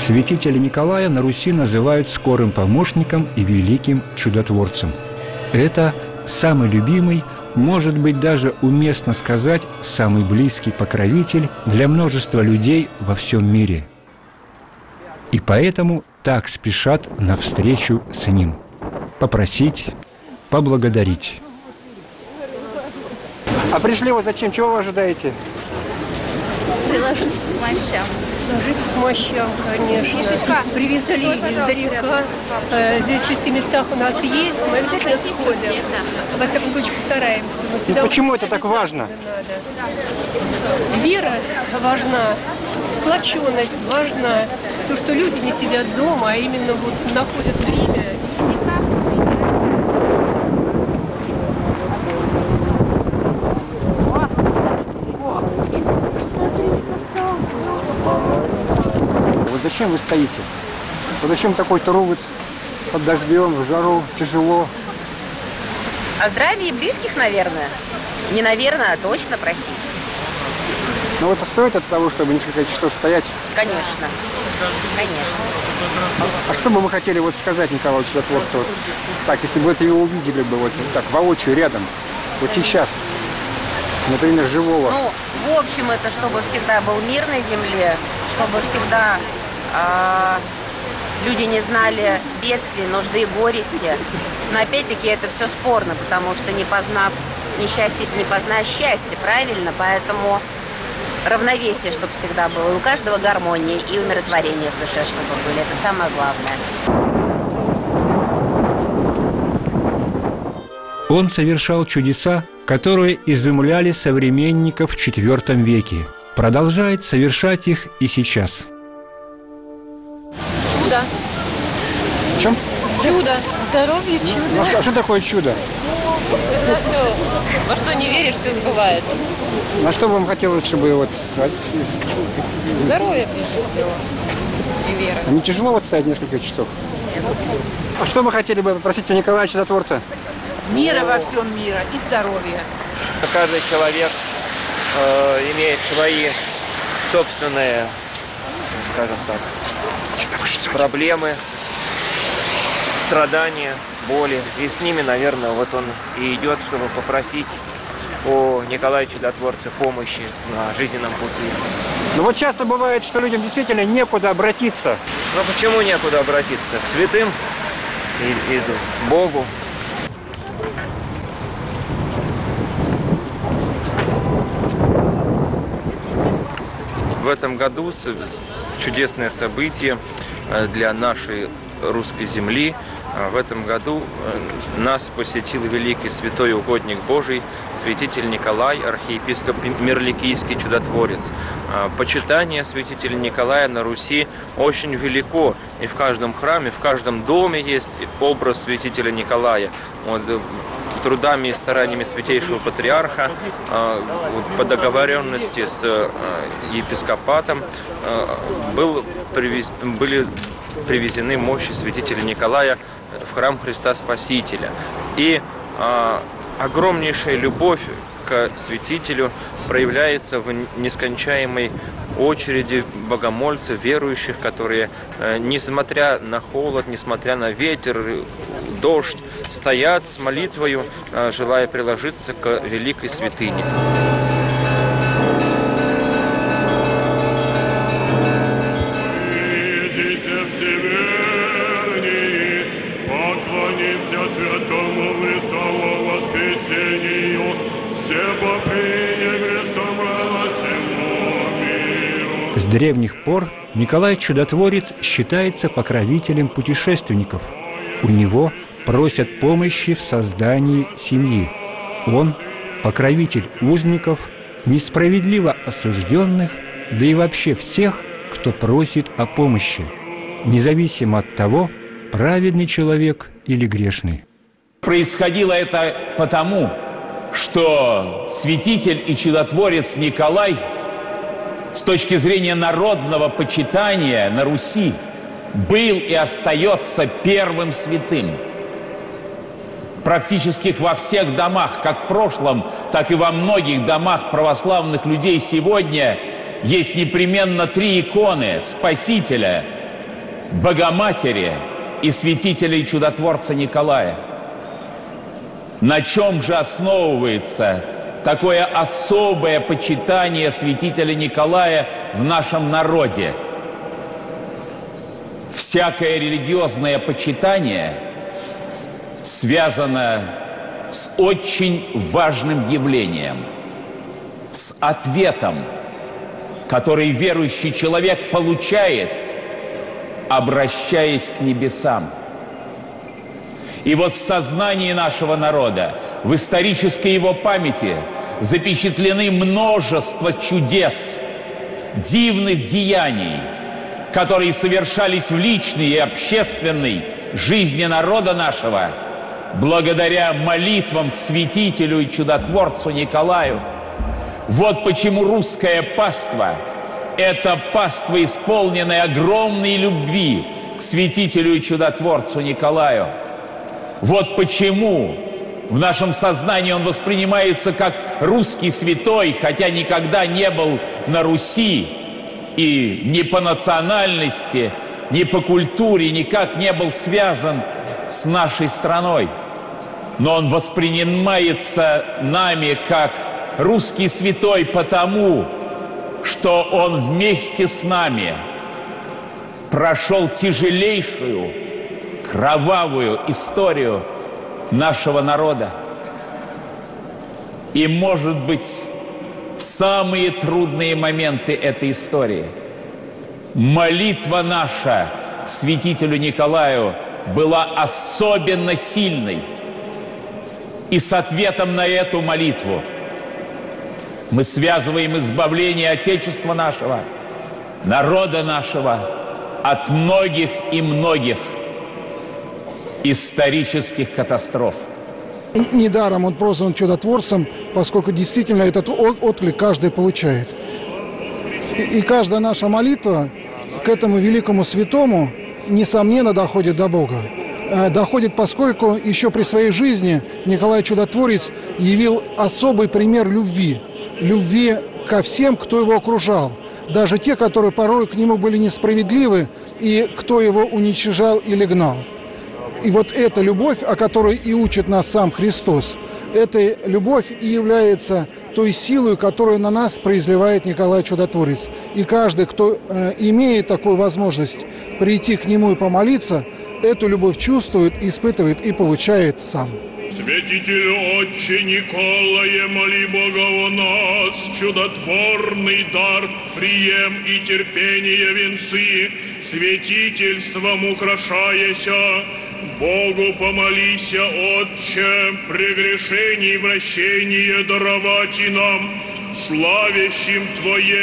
Святителя Николая на Руси называют скорым помощником и великим чудотворцем. Это самый любимый, может быть, даже уместно сказать, самый близкий покровитель для множества людей во всем мире. И поэтому так спешат навстречу с ним. Попросить, поблагодарить. А пришли вот зачем? Чего вы ожидаете? Приложиться к мощам. Приложиться к мощам, конечно. Привезли издалека. Здесь в 6 местах у нас есть. Мы обязательно сходим. Во всяком случае, постараемся. Ну, почему это так важно? Вера важна, сплоченность важна. То, что люди не сидят дома, а именно вот находят время. Вот зачем вы стоите? Вот зачем такой труд под дождем, в жару, тяжело? О здравии близких, наверное. Не наверное, а точно просить. Но вот стоит от того, чтобы несколько часов стоять? Конечно. Конечно. А что бы вы хотели вот сказать Николаю Чудотворцу? Вот так, если бы это его увидели бы вот так, воочию, рядом, вот сейчас, например, живого? Ну, в общем, это чтобы всегда был мир на земле, чтобы всегда люди не знали бедствий, нужды и горести. Но опять-таки это все спорно, потому что не познав несчастье, не познаешь счастье, правильно? Поэтому равновесие, чтобы всегда было. И у каждого гармония и умиротворение в душе, чтобы были. Это самое главное. Он совершал чудеса, которые изумляли современников в IV веке. Продолжает совершать их и сейчас. Чудо. В чем? Чудо. Здоровье, чудо. Ну, а что такое чудо? Во что не веришь, все сбывается. На что вам хотелось, чтобы вот... Здоровье, прежде всего. И вера. Не тяжело вот стоять несколько часов? А что вы хотели бы попросить у Николая Чудотворца? Мира во всем мире и здоровья. Каждый человек имеет свои собственные, скажем так, проблемы, страдания, боли. И с ними, наверное, вот он и идет, чтобы попросить у Николая Чудотворца помощи на жизненном пути. Ну вот часто бывает, что людям действительно некуда обратиться. Но почему некуда обратиться? К святым и к Богу. В этом году чудесное событие для нашей русской земли. В этом году нас посетил великий святой угодник Божий, святитель Николай, архиепископ Мирликийский чудотворец. Почитание святителя Николая на Руси очень велико. И в каждом храме, в каждом доме есть образ святителя Николая. Вот, трудами и стараниями святейшего патриарха, по договоренности с епископатом, были привезены мощи святителя Николая в храм Христа Спасителя. И огромнейшая любовь к святителю проявляется в нескончаемой очереди богомольцев, верующих, которые, несмотря на холод, несмотря на ветер, дождь, стоят с молитвою, желая приложиться к великой святыне. С древних пор Николай Чудотворец считается покровителем путешественников. У него просят помощи в создании семьи. Он – покровитель узников, несправедливо осужденных, да и вообще всех, кто просит о помощи, независимо от того, праведный человек или грешный. Происходило это потому, что святитель и чудотворец Николай с точки зрения народного почитания на Руси был и остается первым святым. Практически во всех домах, как в прошлом, так и во многих домах православных людей сегодня есть непременно 3 иконы Спасителя, Богоматери и святителя и чудотворца Николая. На чем же основывается такое особое почитание святителя Николая в нашем народе? Всякое религиозное почитание связано с очень важным явлением, с ответом, который верующий человек получает, обращаясь к небесам. И вот в сознании нашего народа, в исторической его памяти запечатлены множество чудес, дивных деяний, которые совершались в личной и общественной жизни народа нашего, благодаря молитвам к святителю и чудотворцу Николаю. Вот почему русская паства – это паства, исполненная огромной любви к святителю и чудотворцу Николаю. Вот почему в нашем сознании он воспринимается как русский святой, хотя никогда не был на Руси и ни по национальности, ни по культуре никак не был связан с нашей страной. Но он воспринимается нами как русский святой потому, что он вместе с нами прошел тяжелейшую, кровавую историю нашего народа. И, может быть, в самые трудные моменты этой истории молитва наша к святителю Николаю была особенно сильной. И с ответом на эту молитву мы связываем избавление Отечества нашего, народа нашего от многих и многих исторических катастроф. Недаром он прозван чудотворцем, поскольку действительно этот отклик каждый получает. И каждая наша молитва к этому великому святому, несомненно, доходит до Бога. Доходит, поскольку еще при своей жизни Николай Чудотворец явил особый пример любви. Любви ко всем, кто его окружал. Даже те, которые порой к нему были несправедливы, и кто его уничтожал или гнал. И вот эта любовь, о которой и учит нас сам Христос, эта любовь и является той силой, которую на нас произливает Николай Чудотворец. И каждый, кто имеет такую возможность прийти к нему и помолиться, эту любовь чувствует, испытывает и получает сам. Святитель Отче Николае, моли Бога о нас, чудотворный дар, прием и терпение венцы, святительством украшаяся, Богу помолися, Отче, прегрешений вращение даровать и нам, славящим Твое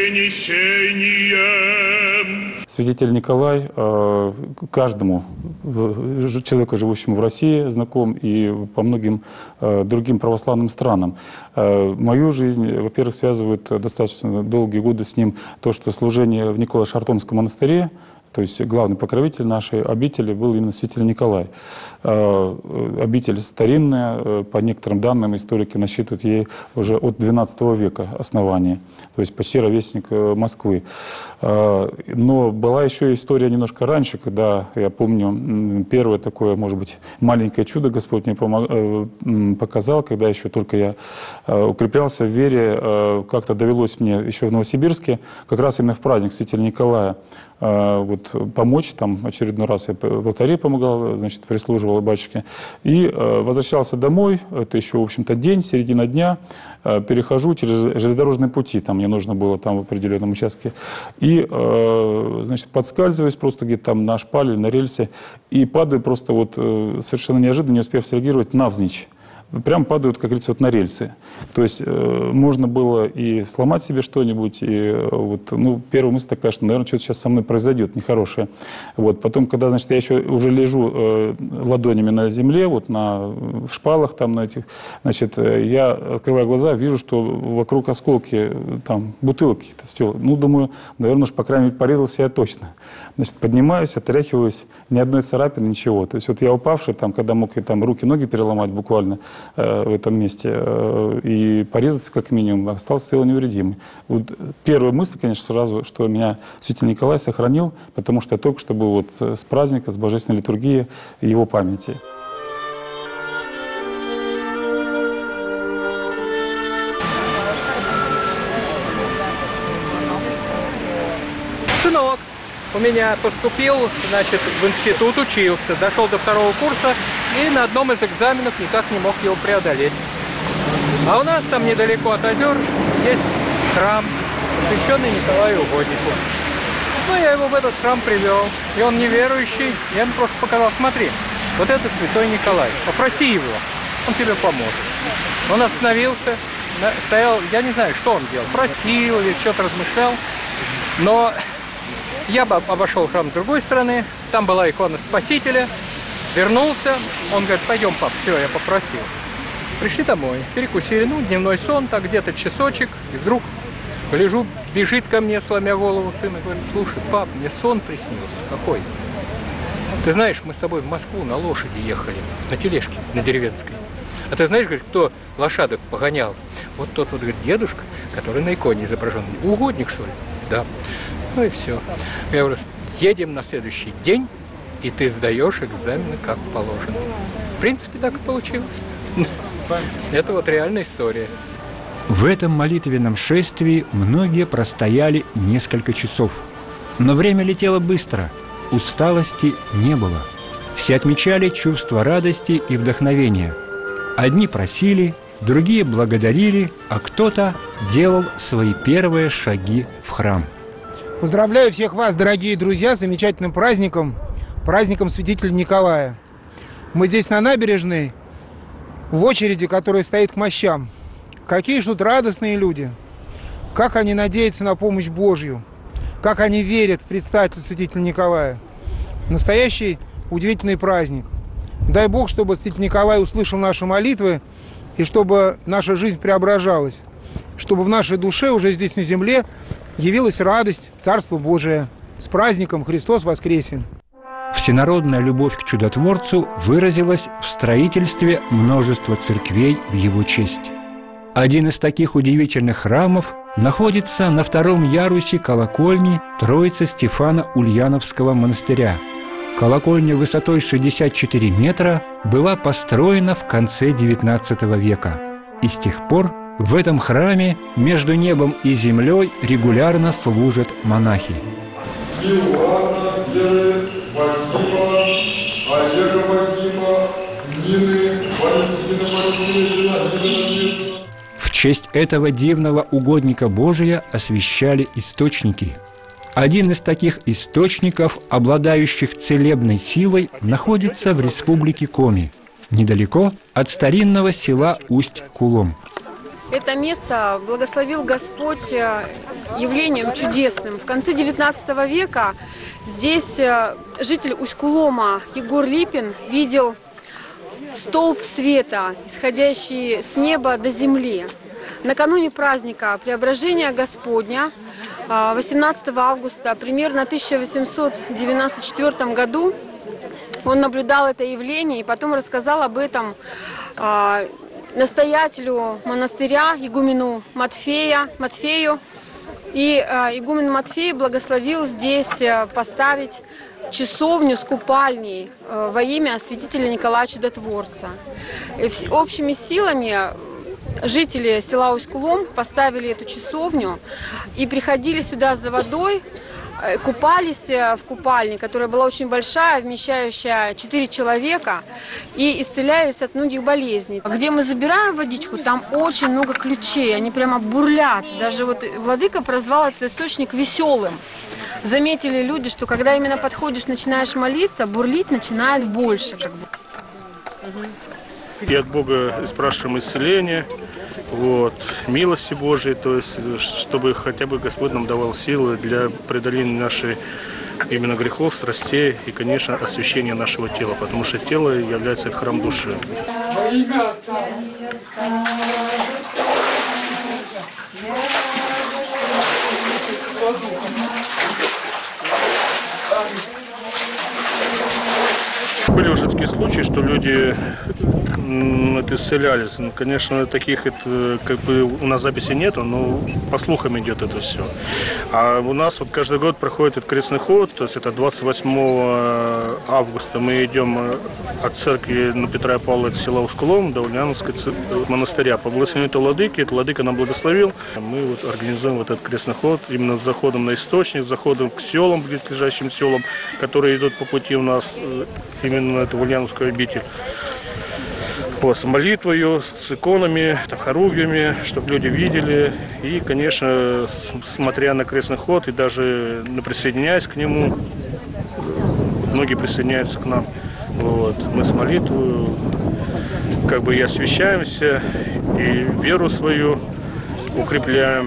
принесение. Святитель Николай каждому человеку, живущему в России, знаком и по многим другим православным странам. Мою жизнь, во-первых, связывают достаточно долгие годы с ним то, что служение в Николо-Шартонском монастыре, то есть главный покровитель нашей обители был именно святитель Николай. Обитель старинная, по некоторым данным историки насчитывают ей уже от XII века основания, то есть почти ровесник Москвы. Но была еще история немножко раньше, когда, я помню, первое такое, может быть, маленькое чудо Господь мне показал, когда еще только я укреплялся в вере, как-то довелось мне еще в Новосибирске, как раз именно в праздник святителя Николая, вот, помочь, там очередной раз я в алтаре помогал, значит, прислуживал батюшке, и возвращался домой, это еще, в общем-то, день, середина дня, перехожу через железнодорожные пути, там мне нужно было там в определенном участке, и, значит, подскальзываюсь просто где-то там на шпале, на рельсе, и падаю просто вот совершенно неожиданно, не успев среагировать, навзничь. Прям падают, как говорится, вот на рельсы. То есть можно было и сломать себе что-нибудь, и вот, ну, первая мысль такая, что, наверное, что-то сейчас со мной произойдет нехорошее. Вот. Потом, когда, значит, я еще уже лежу ладонями на земле, вот в шпалах там на этих, значит, я открываю глаза, вижу, что вокруг осколки, там, бутылки какие-то стёл. Ну, думаю, наверное, уж, по крайней мере, порезался я точно. Значит, поднимаюсь, отряхиваюсь, ни одной царапины, ничего. То есть вот я упавший, там, когда мог и там руки-ноги переломать буквально, в этом месте, и порезаться как минимум, остался целый невредимый. Вот первая мысль, конечно, сразу, что меня святитель Николай сохранил, потому что я только что был вот с праздника, с божественной литургии его памяти. Сынок у меня поступил, значит, в институт, учился, дошел до 2-го курса и на одном из экзаменов никак не мог его преодолеть. А у нас там недалеко от озер есть храм, посвященный Николаю Угоднику. Ну, я его в этот храм привел, и он неверующий, я ему просто показал: смотри, вот это святой Николай, попроси его, он тебе поможет. Он остановился, стоял, я не знаю, что он делал, просил или что-то размышлял, но я обошел храм с другой стороны, там была икона Спасителя, вернулся, он говорит: пойдем, пап, все, я попросил. Пришли домой, перекусили, ну, дневной сон, так где-то часочек, и вдруг гляжу, бежит ко мне, сломя голову, сын, и говорит: слушай, пап, мне сон приснился. Какой? Ты знаешь, мы с тобой в Москву на лошади ехали, на тележке, на деревенской. А ты знаешь, говорит, кто лошадок погонял? Вот тот вот, говорит, дедушка, который на иконе изображен. Угодник, что ли? Да. Ну и все. Я говорю: едем на следующий день, и ты сдаешь экзамены как положено. В принципе, так и получилось. Это вот реальная история. В этом молитвенном шествии многие простояли несколько часов. Но время летело быстро, усталости не было. Все отмечали чувство радости и вдохновения. Одни просили, другие благодарили, а кто-то делал свои первые шаги в храм. Поздравляю всех вас, дорогие друзья, с замечательным праздником, праздником святителя Николая. Мы здесь на набережной, в очереди, которая стоит к мощам. Какие же тут радостные люди, как они надеются на помощь Божью, как они верят в предстательство святителя Николая. Настоящий удивительный праздник. Дай Бог, чтобы святитель Николай услышал наши молитвы, и чтобы наша жизнь преображалась, чтобы в нашей душе уже здесь на земле явилась радость, Царство Божие. С праздником! Христос воскресе! Всенародная любовь к чудотворцу выразилась в строительстве множества церквей в его честь. Один из таких удивительных храмов находится на 2-м ярусе колокольни Троицы Стефана Ульяновского монастыря. Колокольня высотой 64 метра была построена в конце XIX века. И с тех пор в этом храме между небом и землей регулярно служат монахи. В честь этого дивного угодника Божия освящали источники. Один из таких источников, обладающих целебной силой, находится в республике Коми, недалеко от старинного села Усть-Кулом. Это место благословил Господь явлением чудесным. В конце XIX века здесь житель Усть-Кулома Егор Липин видел столб света, исходящий с неба до земли. Накануне праздника Преображения Господня, 18 августа, примерно 1894 году, он наблюдал это явление и потом рассказал об этом настоятелю монастыря, игумену Матфею. И игумен Матфей благословил здесь поставить часовню с купальней во имя святителя Николая Чудотворца. И общими силами жители села Усть-Кулом поставили эту часовню и приходили сюда за водой, купались в купальне, которая была очень большая, вмещающая 4 человека, и исцелялись от многих болезней. Где мы забираем водичку, там очень много ключей, они прямо бурлят. Даже вот владыка прозвал этот источник веселым. Заметили люди, что когда именно подходишь, начинаешь молиться, бурлить начинает больше. И от Бога спрашиваем исцеление, милости Божией, то есть, чтобы хотя бы Господь нам давал силы для преодоления наших именно грехов, страстей и, конечно, освящения нашего тела, потому что тело является храм души. были уже такие случаи, что люди исцелялись. Конечно, таких как бы у нас записи нету, но по слухам идет это все. А у нас вот каждый год проходит этот крестный ход, то есть это 28 августа мы идем от церкви на Петра и Павла, это села Ускулом, до Ульяновского монастыря. По благословению владыки, это владыка нам благословил. Мы вот организуем вот этот крестный ход именно с заходом на источник, с заходом к селам, близлежащим селам, которые идут по пути у нас именно на эту Ульяновскую обитель. Вот, с молитвою, с иконами, хоругвями, чтобы люди видели. И, конечно, смотря на крестный ход и даже присоединяясь к нему, многие присоединяются к нам. Вот. Мы с молитвой как бы и освящаемся, и веру свою укрепляем.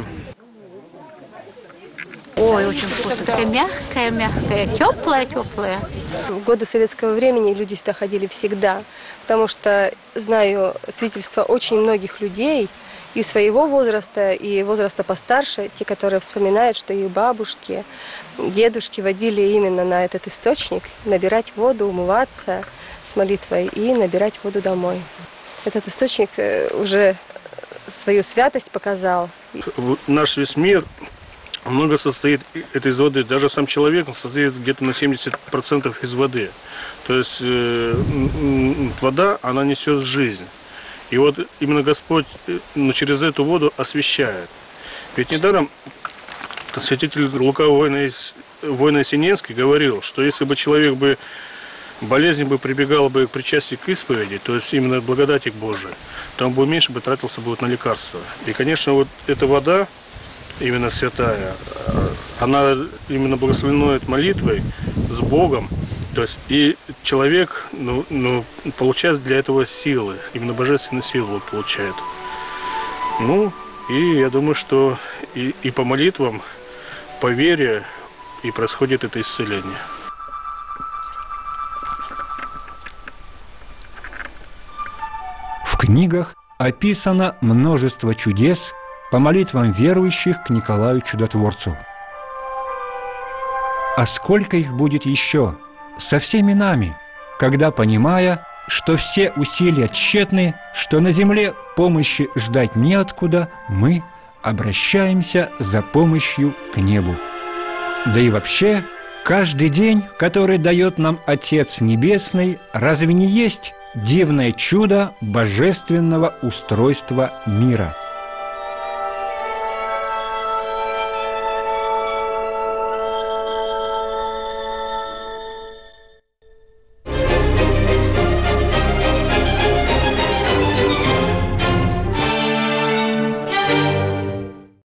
Ой, очень вкусно. Такая мягкая, теплая. В годы советского времени люди сюда ходили всегда, потому что знаю свидетельства очень многих людей и своего возраста, и возраста постарше, те, которые вспоминают, что их бабушки, дедушки водили именно на этот источник, набирать воду, умываться с молитвой и набирать воду домой. Этот источник уже свою святость показал. Наш весь мир много состоит из воды. Даже сам человек состоит где-то на 70% из воды. То есть вода, она несет жизнь. И вот именно Господь через эту воду освящает. Ведь недаром святитель Лука Воина Синенский говорил, что если бы человек болезнь прибегал бы к причастию к исповеди, то есть именно благодати Божией, то он бы меньше тратился на лекарства. И, конечно, вот эта вода, именно святая, она именно благословенует молитвой с Богом, то есть и человек получает для этого силы, именно божественную силу он получает. Ну, и я думаю, что и по молитвам, по вере и происходит это исцеление. В книгах описано множество чудес по молитвам верующих к Николаю Чудотворцу. А сколько их будет еще со всеми нами, когда, понимая, что все усилия тщетны, что на земле помощи ждать неоткуда, мы обращаемся за помощью к небу. Да и вообще, каждый день, который дает нам Отец Небесный, разве не есть дивное чудо божественного устройства мира?